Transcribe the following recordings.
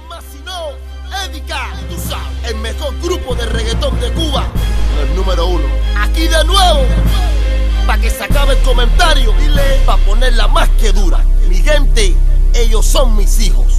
más sino Eddy, tú sabes, el mejor grupo de reggaetón de Cuba, el número 1. Aquí de nuevo, pa' que se acabe el comentario, dile, pa' ponerla más que dura. Mi gente, ellos son mis hijos.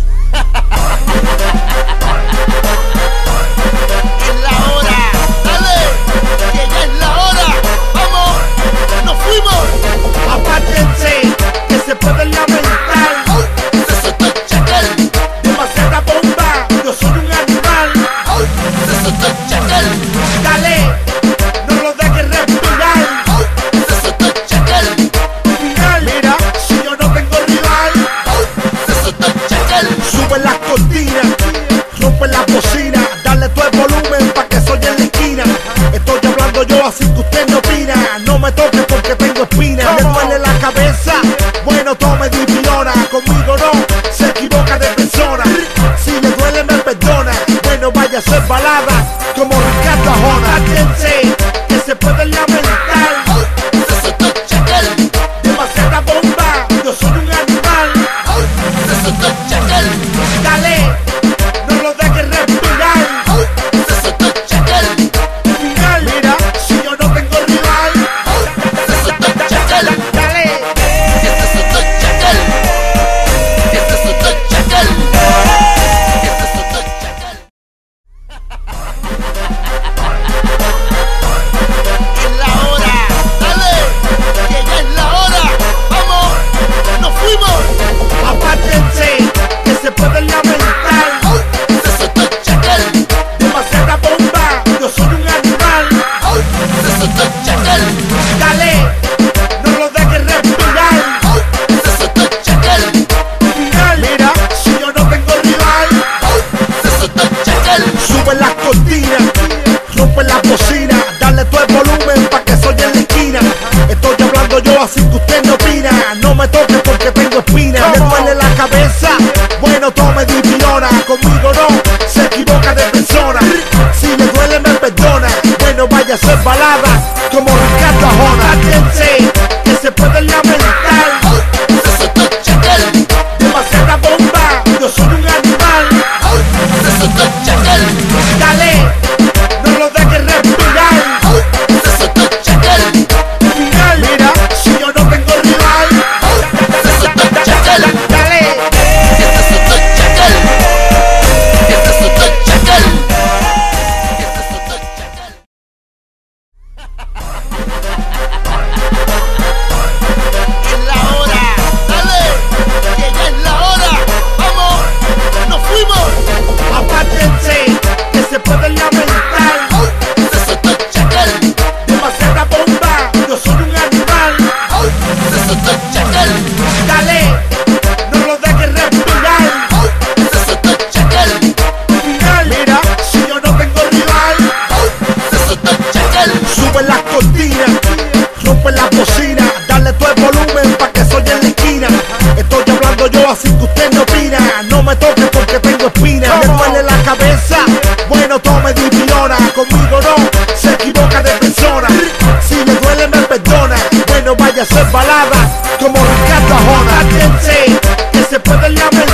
Es la hora, dale, que ya es la hora. Vamos, nos fuimos. Apártense, que se pueden lamentar. Eso es Chacal, Demasiada bomba, yo soy un animal. eso es Chacal, Dale, no lo dejes respirar. eso es Chacal, Final, mira, si yo no tengo rival. eso es Chacal. Sube las cortinas, rompe las bocinas. Dale todo el volumen pa' que soy en la esquina. Estoy hablando yo así que usted no opina. No me toque porque tengo espina. Le duele la cabeza, bueno tome dipirona. Conmigo no, se equivoca de persona. Si le duele me perdona. Bueno vaya a ser balada como Ricardo Arjona. Apártense, que se pueden lamentar. Eso es Chacal, Demasiada bomba, yo soy un animal. eso es Chacal, Dale, no lo dejes respirar. eso es Chacal, Final, mira, si yo no tengo rival. eso es Chacal, Dale, eso es Chacal, eso es Chacal, eso es Chacal. Es la hora, dale, que ya es la hora. Vamos, nos fuimos. apártense, que se pueden lamentar. Eso es Chacal, Demasiada bomba, yo soy un animal. eso es Chacal, Dale, no lo dejes respirar. eso es Chacal, Final, mira, si yo no tengo rival. eso es Chacal. Sube las cortinas, rompe las bocinas. Dale todo el volumen pa' que soy en la esquina. Estoy hablando yo así que usted no opina. No me toque porque tengo espina. Le duele la cabeza, bueno tome dipirona. Conmigo no, se equivoca de persona. Si le duele me perdona. Bueno vaya a ser balada como Ricardo Arjona. Apártense, que se pueden lamentar. Eso es Chacal, Demasiada bomba, yo soy un animal. eso es Chacal, Dale, no lo dejes respirar. eso es Chacal, Final, mira, si yo no tengo rival. eso es Chacal, Dale, eso es Chacal, eso es Chacal, eso es Chacal. Es la hora, dale, que ya es la hora. Vamos, nos fuimos. apártense, que se pueden lamentar. Eso es Chacal, Demasiada bomba, yo soy un animal. eso es Chacal, Dale, no lo dejes respirar. eso es Chacal, Final, mira, si yo no tengo rival. eso es Chacal. Sube las cortinas, rompe las bocinas. Dale todo el volumen pa' que soy en la esquina. Estoy hablando yo así que usted no opina. No me toque porque tengo espina. Le duele la cabeza, bueno tome dipirona. Conmigo no, se equivoca de persona. Si le duele me perdona. Bueno vaya a ser balada como Ricardo Arjona. Apártense, que se pueden lamentar.